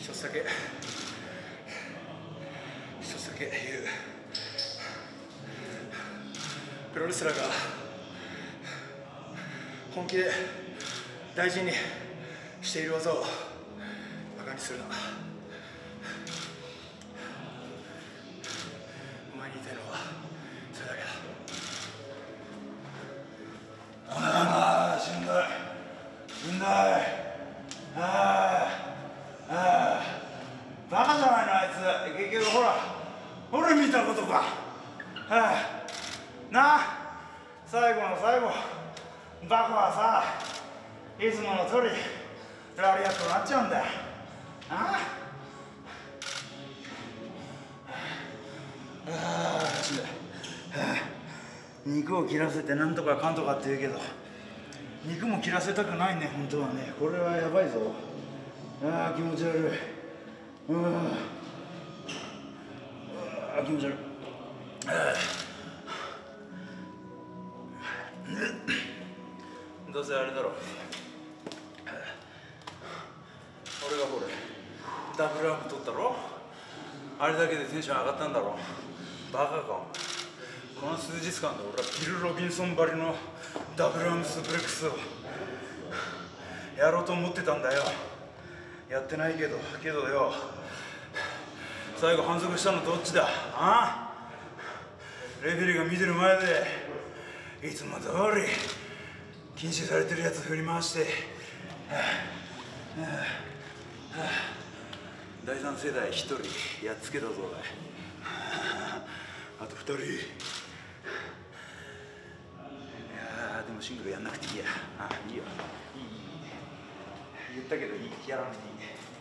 一つだけ言う。プロレスラーが本気で大事にしている技をバカにするな。お前に言いたいのはそれだけだ。 ああ、しんどい。バカじゃないのあいつ。結局ほら俺見たことか。なあ、最後の最後バカはさ、いつもの通りラリアットになっちゃうんだよ。しんどい。肉を切らせてなんとかかんとかって言うけど、肉も切らせたくないね、本当はね。これはやばいぞ。気持ち悪い。気持ち悪い。どうせあれだろう。俺がこれダブルアーム取ったろ。あれだけでテンション上がったんだろ。バカかお前。この数日間で俺はビル・ロビンソンばりのダブルアームスープレックスをやろうと思ってたんだよ。やってないけどよ、最後反則したのどっちだ。レフェリーが見てる前でいつも通り禁止されてるやつ振り回して、第三世代1人やっつけたぞ。あと2人。でもシングルやんなくていいや。いいよ。言ったけどいい。やらなくていい。